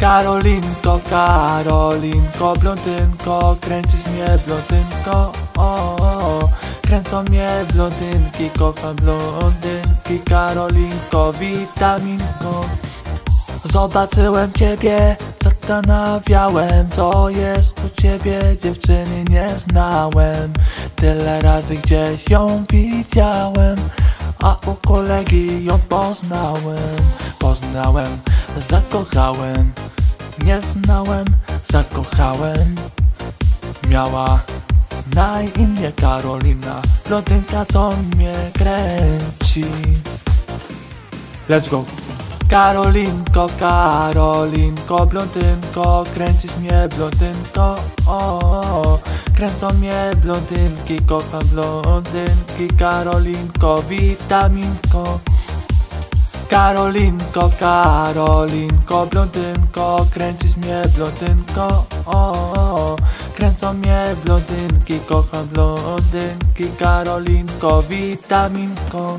Karolinko, Karolinko, blondynko, kręcisz mnie blondynko, kręcą mnie blondynki, kocham blondynki. Karolinko, witaminko. Zobaczyłem ciebie, zastanawiałem, co jest u ciebie, dziewczyny nie znałem. Tyle razy gdzieś ją widziałem, a u kolegi ją poznałem, zakochałem. Nie znałem, zakochałem. Miała na imię Karolina, blondynka, co mnie kręci. Let's go! Karolinko, Karolinko, blondynko, kręcisz mnie blondynko, kręcą mnie blondynki, kocham blondynki. Karolinko, witaminko. Karolinko, Karolinko, blondynko, kręcisz mnie blondynko, kręcą mnie blondynki, kocham blondynki. Karolinko, witaminko.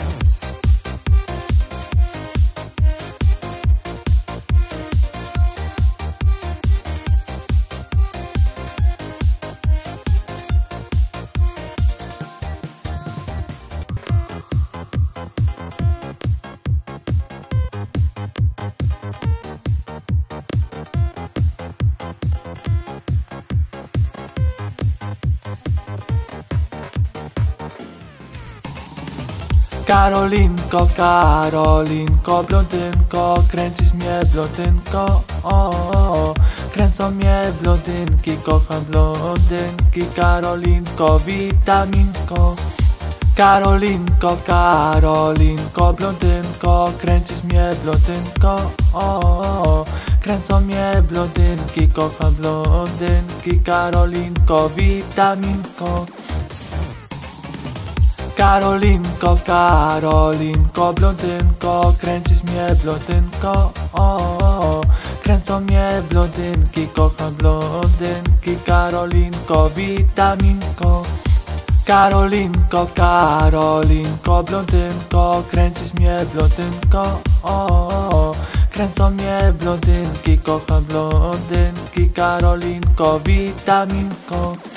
Karolinko, Karolinko, blondynko, kręcisz mnie blondynko, kręcą mnie blondynki, kocham blondynki. Karolinko, witaminko. Karolinko, Karolinko, blondynko, kręcisz mnie blondynko, kręcą mnie blondynki, kocham blondynki. Karolinko, witaminko. Karolinko, Karolinko, blondynko, kręcisz mnie blondynko, kręcą mnie blondynki, kocham blondynki. Karolinko, witaminko. Karolinko, Karolinko, blondynko, kręcisz mnie blondynko, kręcą mnie blondynki, kocham blondynki. Karolinko, witaminko.